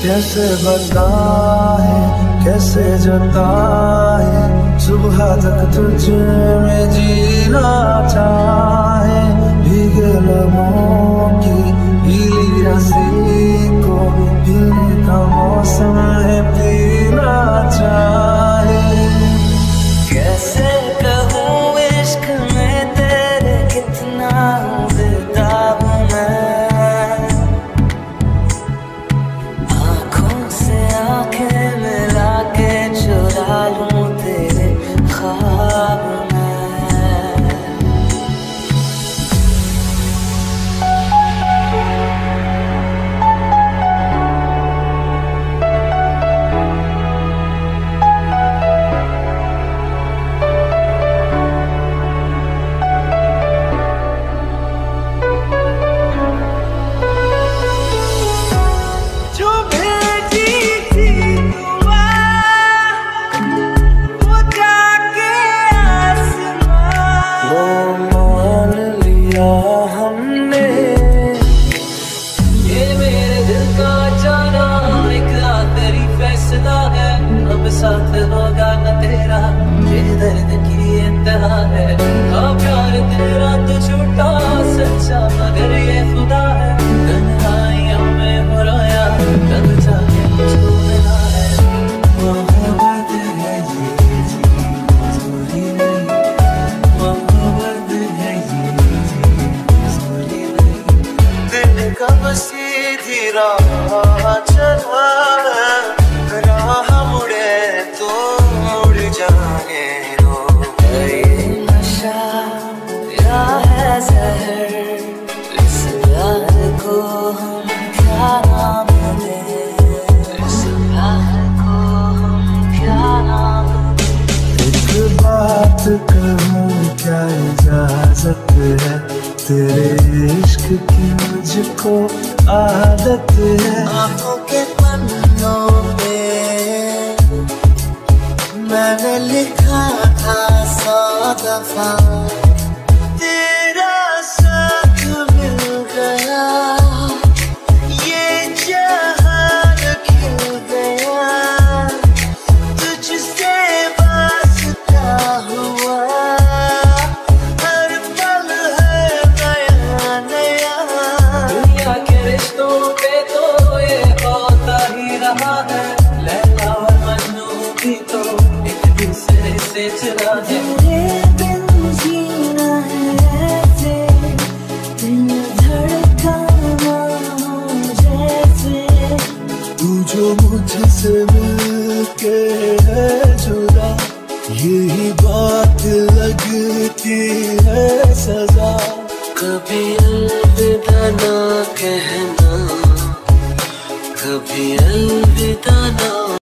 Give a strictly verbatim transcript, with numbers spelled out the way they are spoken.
कैसे बताए कैसे जताए, सुबह तक तुझ में जीना चाहे। भीगे लबों की गीली रस्सी को पीने का मौसम है, पीना चाहे। कैसे कहूँ इश्क में तेरे कितना बेताब मैं, आँखों से आँखें मिला के चुरा लूं तेरे ख्वाब में। हमने ये मेरे दिल का जाना एक आखिरी फैसला है, अब साथ होगा न तेरा, ये दर्द की इंतहा है। अब प्यार तेरा तो झूठा सच्चा मगर ये खुदा है, तन्हाइयों में हो रोया तब जाके मुझको मिला है। मोहब्बत है ये मजबूरी नहीं, मोहब्बत है ये कब सीधी राह चला, राह मुड़े तो मुड़ जाने दो। ये नशा या है जहर, इस प्यार को हम क्या नाम दें, इस प्यार को हम क्या नाम दें। एक बात कहूँ क्या इजाजत है, तेरे इश्क की मुझको आदत है। आँखों के पन्नों पे मैंने लिखा था सौ दफा, तेरा साथ मिल गया, ये जहान खिल गया, तुझसे वास्ता हुआ, हर पल है नया नया। दुनिया के रिश्तों पे तो ये होता ही रहा है, लैला और मजनू भी तो एक दूसरे से चला है। तेरे बिन जीना है ऐसे, दिल धड़काना जैसे। तू जो मुझसे मिलके है जुदा, यही बात लगती है सजा। कभी अलविदा ना कहना, कभी अलविदा ना